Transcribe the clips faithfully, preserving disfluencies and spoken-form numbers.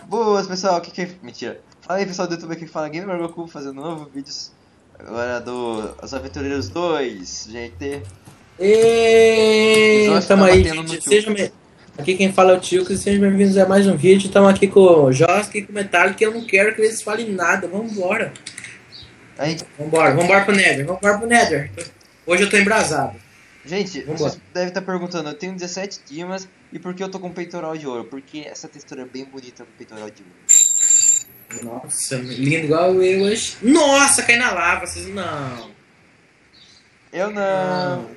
Boas, pessoal, o que que é... Mentira. Fala aí, pessoal do YouTube, aqui que fala Gamer Goku, fazendo novo vídeos agora do Os Aventureiros dois, G T. E Jorge tamo tá aí, batendo no gente. tio. Sejam me- Aqui quem fala é o Tio, que sejam bem-vindos a mais um vídeo. Estamos aqui com o Joski e com o Metallic, que eu não quero que eles falem nada. Vambora. A gente... Vambora, vambora pro Nether, vambora pro Nether. Hoje eu tô embrasado. Gente, Vambora. vocês devem estar perguntando, eu tenho dezessete dimas e por que eu tô com peitoral de ouro? Porque essa textura é bem bonita com peitoral de ouro. Nossa, lindo igual eu hoje. Nossa, cai na lava, vocês não. Eu não.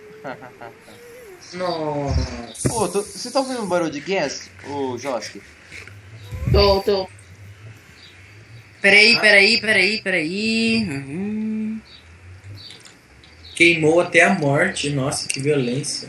Nossa. Pô, tô... você tá ouvindo um barulho de gas, ô Joski? Tô, tô. Peraí, peraí, peraí, peraí. Uhum. Queimou até a morte. Nossa, que violência.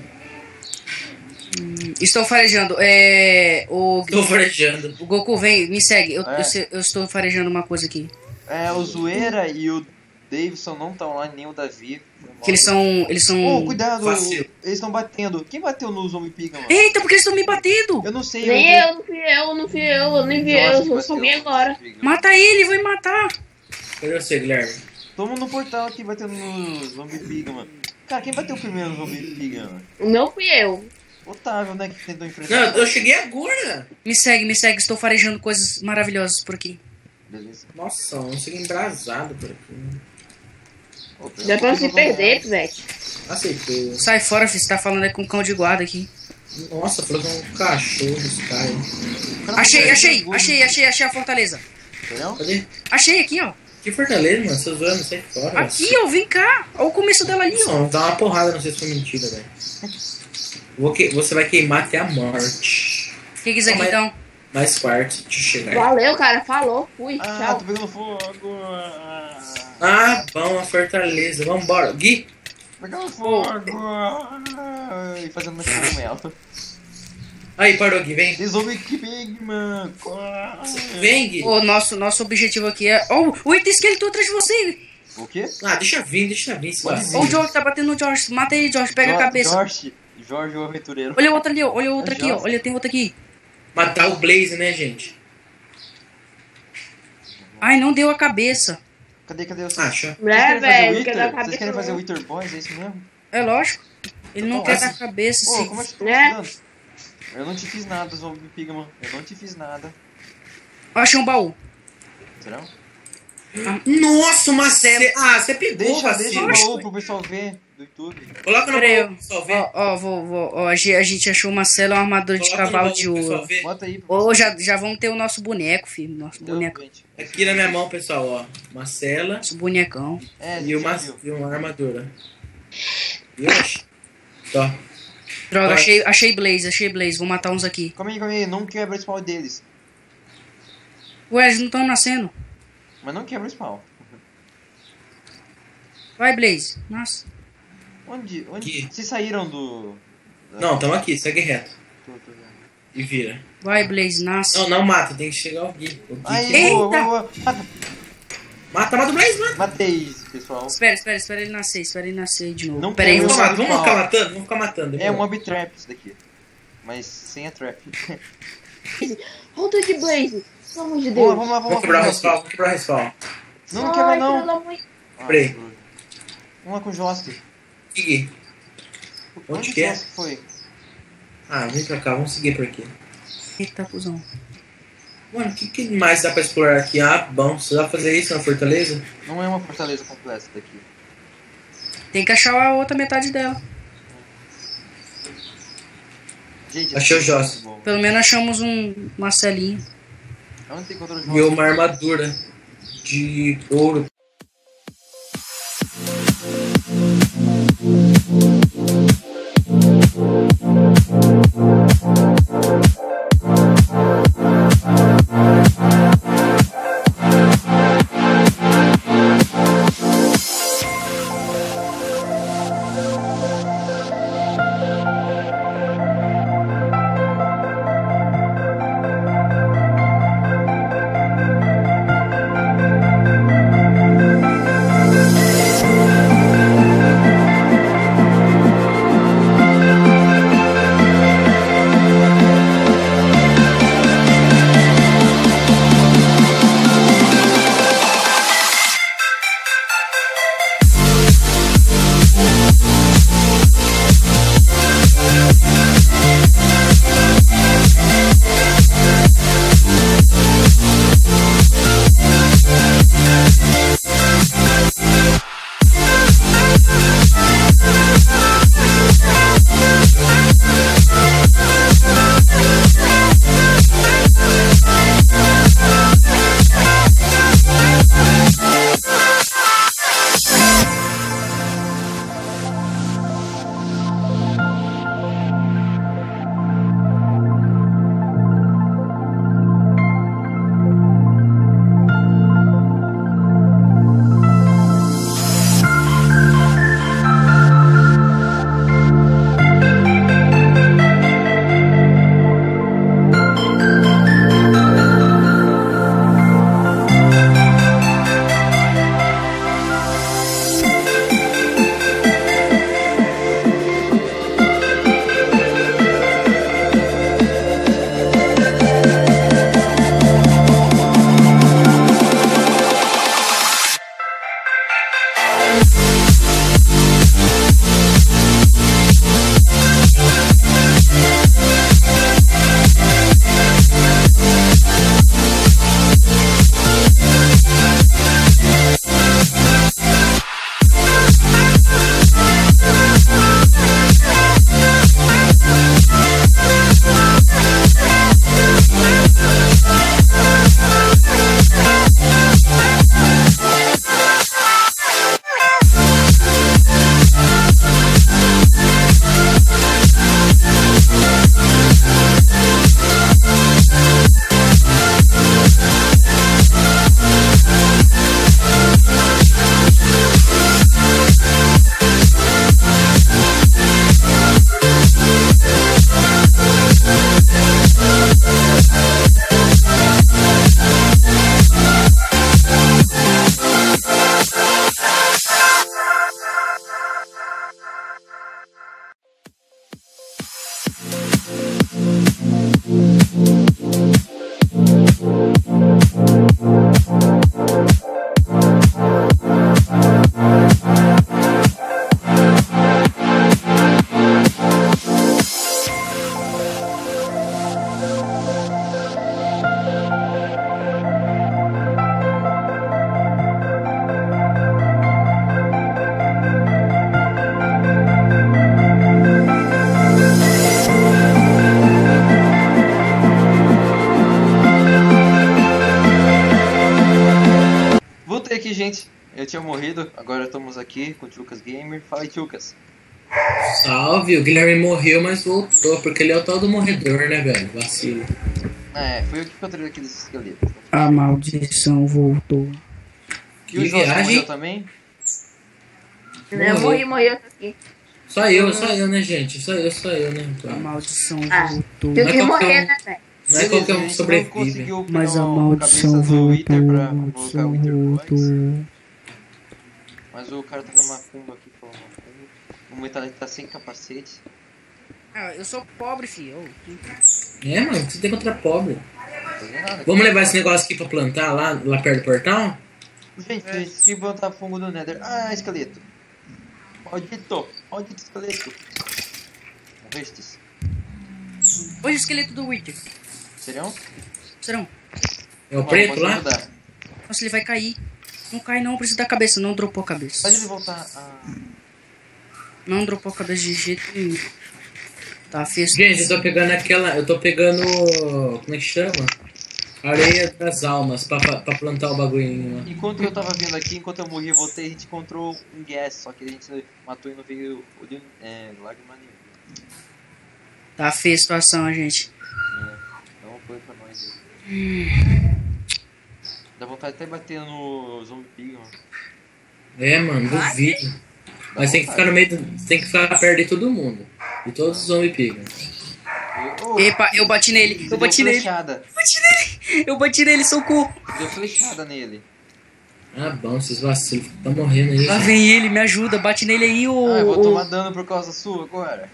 Estou farejando. É. O, Tô farejando. o Goku, vem, me segue. Eu, É. eu, se- eu estou farejando uma coisa aqui. É, o Zoeira e o Davidson não estão lá, nem o Davi. Que eles são. Eles são. Ô, cuidado, Vacilo. eles estão batendo. Quem bateu no Zombie Pig, mano? Eita, porque eles estão me batendo! Eu não sei. Nem vi- eu, não fui eu, não fui eu, eu nem vi Joski eu, eu bateu só vi no agora. Zombie Pig. Mata ele, vai matar! Cadê você, Guilherme? Tamo no portal aqui batendo no Zombie Pig, mano. Cara, quem bateu primeiro no Zombie Pig, mano? Não fui eu. Otávio, né, que tentou enfrentar. Não, eu cheguei agora. Me segue, me segue. Estou farejando coisas maravilhosas por aqui. Beleza. Nossa, eu cheguei embrasado por aqui. Opa, Dá pra eu se tô perder, com- Pivete. Aceitou. Sai fora, filho. Você tá falando aí com o cão de guarda aqui. Nossa, falou que é um cachorro esse cara aí. Cara, Achei, cara, achei, cara, achei, achei, achei a fortaleza. Entendeu? Cadê? Achei aqui, ó. Que fortaleza, mano? Você zoando, sai fora. Aqui, ó. Vem cá. Olha o começo dela ali, ó. Não, dá uma porrada, não sei se foi mentira, velho. Vou que... Você vai queimar até a morte. O que que é isso aqui, Não, mas- então? Mais quarto de chegar. Valeu, cara, falou, fui, Ah, tchau. tô pegando fogo. Ah, Ah, bom, a fortaleza. Vambora. Gui, pegando fogo. Ah, e fazendo mais cogumelo. aí, parou, Gui, vem. Tem Zombie Pig, mano. Ah. Vem, Gui. O nosso, nosso objetivo aqui é... Oh, o Eita Esqueleto atrás de você. O quê? Ah, deixa vir, deixa vir. Se Pode vacina. Ó, o George tá batendo no George. Mata ele, George. Pega a Jo- cabeça. Jorge, Jorge o aventureiro. Olha o outro ali, ó. Olha o outro É aqui, ó. Jorge. Olha, tem outro aqui. Matar o Blaze, né, gente? Ai, não deu a cabeça. Cadê, cadê os... Acha. Vocês É, querem fazer velho, o não quer Wither? dar Vocês cabeça querem fazer o não. Wither Boys? É isso mesmo? É lógico. Ele não Pô, quer mas- dar a cabeça, Ô, sim. como é que você Né? tá precisando? Eu não te fiz nada, Zombie Pig, mano. Eu não te fiz nada. Ó, achei um baú. Será? Nossa, uma série. Ah, você pegou, Deixa, deixa o vacilo. baú pro pessoal ver do YouTube. Coloca no Pera aí, baú, pessoal, vê. Ó, ó, vou, vou. Ó, a ge- a gente achou uma cela e uma armadura de Coloca no cavalo baú, de pessoal, ouro. vê. Bota aí pro Ô, já, já vamos ter o nosso boneco, filho. Nosso Deus, boneco. gente. Aqui na minha mão, pessoal, ó. Uma cela Nosso bonecão. É, e uma, viu? e uma armadura. Ixi. Tó. Droga, Vai. achei, achei Blaze, achei Blaze. Vou matar uns aqui. Calma aí, calma aí. Não quebra o spawn deles. Ué, eles não estão nascendo. Mas não quebra o spawn. Vai, Blaze. Nossa. Onde? Onde? Aqui. Vocês saíram do... da- Não, tamo aqui, segue reto. Tô, tô vendo. E vira. Vai, Blaze, nasce. Não, não mata, tem que chegar o Gui. O Gui Aí, que- Eita! boa, boa, boa. Mata. Mata, mata o Blaze, mano. Matei, pessoal. Espera, espera, espera ele nascer. Espera ele nascer de novo. Não Pera aí, quero vou... Vamos, eu- lá, vamos ficar matando? Vamos ficar matando. É demorou. um mob trap isso daqui. Mas sem a trap. Volta de Blaze, pelo amor de Vamos lá, Deus. vamos lá, vamos Vamos quebrar o lá. respawn, vamos quebrar o respawn. Não, não Ai, quebra filha não. da mãe. Ah, Peraí. Vamos lá com o Joski. Gui. Onde Onde o que é? Joski foi? Ah, vem pra cá, vamos seguir por aqui. Eita, cuzão. Mano, o que, que mais dá pra explorar aqui? Ah, bom, você dá pra fazer isso na fortaleza? Não é uma fortaleza completa daqui. Tem que achar a outra metade dela. Gente, Achei o esse é muito Joski. bom. Pelo menos achamos um Marcelinho. Onde tem contra o E Joski? uma armadura de ouro. aqui, gente. Eu tinha morrido, agora estamos aqui com o Tchucas Gamer. Fala aí, Tchucas. Salve, o Guilherme morreu, mas voltou, porque ele é o tal do morredor, né, velho? Vacilo. É, foi eu que encontrei aqui desse esqueleto. A maldição voltou. E o Que Jorge viagem. morreu também? Eu morri, morri, eu tô aqui. Só eu, só eu, né, gente? Só eu, só eu, né? A maldição Ah, voltou. Tem Não é que qualquer morrer, um. né, velho? Não é qualquer um que a gente sobrevive. não conseguiu pegar Mas a uma maldição cabeça do voltou. Wither A pra colocar o maldição Wither Boys. voltou. Mas o cara tá vendo uma cumba aqui, falando uma cumba. O Metallic tá sem capacete. Ah, eu sou pobre, filho. É, mano, você tem contra pobre. Não tá fazendo nada. Vamos levar esse negócio aqui pra plantar lá, lá perto do portal? Gente, gente, que botar fungo do Nether. Ah, esqueleto. Maldito, maldito esqueleto. Morrestes. Olha o esqueleto do Wither. Serião? Serão? É o Vamos, preto posso lá? ajudar. Nossa, ele vai cair. Não cai não, precisa da cabeça. Não dropou a cabeça. Faz ele voltar a... Não dropou a cabeça de jeito nenhum. Tá, fez. Gente, eu tô pegando aquela. Eu tô pegando. Como é que chama? Areia das almas pra, pra pra plantar o bagulhinho lá. Enquanto eu tava vindo aqui, enquanto eu morri e voltei, a gente encontrou um gas, só que a gente matou e não veio o de é, lágrima nenhuma. Tá feia a situação, gente. É, não foi pra nós aí. Dá vontade de até bater no Zombie Pig, mano. É, mano, duvido. Mas tem que ficar no meio. Do, tem que ficar perto de todo mundo. De todos os zombies pigam. Oh, Epa, eu bati nele. você Eu bati deu nele. flechada. Eu bati nele, socorro. Deu flechada nele. Ah, bom, esses vacilos estão morrendo aí. Lá gente. vem ele, me ajuda. Bate nele aí, ô. Ah, eu vou ô. tomar dano por causa sua agora.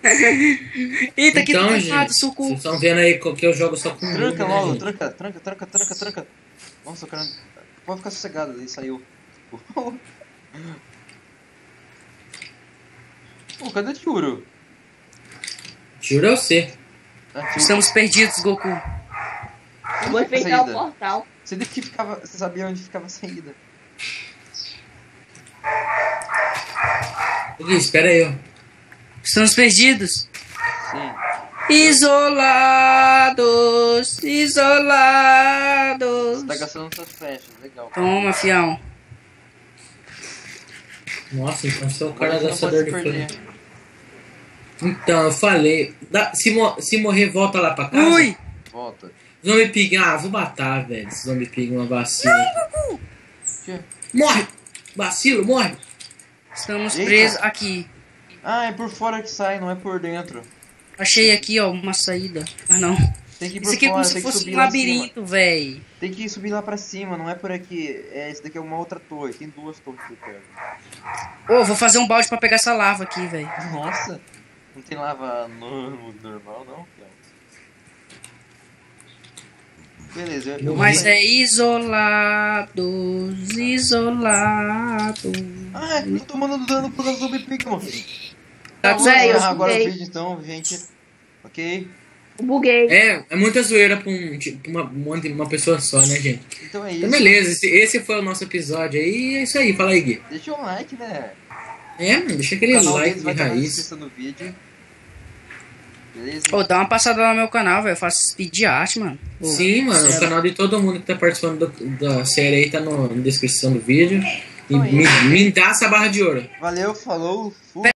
Eita, aqui Então, tá gente, errado, vocês socorro. estão vendo aí que eu jogo só com noob, Tranca né, logo, gente? tranca, tranca, tranca, tranca, tranca. Nossa, o cara... Pode ficar sossegado, ele saiu. Pô, cadê o Tchuro? Juro eu sei. Ah, Tchuro. Estamos perdidos, Goku. Vou Onde fica a fechar o saída? portal. Você disse que ficava... Você sabia onde ficava a saída. Gui, espera aí, ó. Estamos perdidos. Sim. Isolados, Você isolados. tá gastando suas flechas, legal. Toma, fião. Nossa, então sou o cara Agora você não pode gastador se de perder. flare. Então, eu falei. Dá- se, mo- se morrer, volta lá pra casa. Ui! Volta. Zombie Pig, ah, vou matar, velho. Esse Zombie Pig, uma vacila. Que? Morre! Vacilo, morre! Estamos Eita. presos aqui. Ah, é por fora que sai, não é por dentro. Achei aqui, ó, uma saída. Ah, não. Tem que ir por Isso aqui é fora, como se tem que fosse subir um lá em cima. labirinto, véi. Tem que subir lá pra cima, não é por aqui. É, esse daqui é uma outra torre. Tem duas torres que eu quero. Ô, vou fazer um balde pra pegar essa lava aqui, véi. Nossa! Não tem lava no, no normal, não? Beleza, eu, eu Mas vou- é isolados, isolados. Ah, eu tô mandando dano por causa do Zombie Pig, mano. Tá, Vamos velho, eu encerrar agora o buguei. vídeo então, gente. Ok? Buguei. É, é muita zoeira pra um, tipo, uma, uma, uma pessoa só, né, gente? Então é isso. Então, beleza, esse, esse foi o nosso episódio aí. É isso aí, fala aí, Gui. Deixa um like, né? É, mano, deixa O aquele canal like deles de vai estar na raiz. descrição do vídeo. Beleza? Ô, dá uma passada lá no meu canal, velho. Eu faço speed art, mano. Ô, Sim, mano, o sério. canal de todo mundo que tá participando do- da série aí tá no, na descrição do vídeo. E Então é me, isso. me dá essa barra de ouro. Valeu, falou, fui.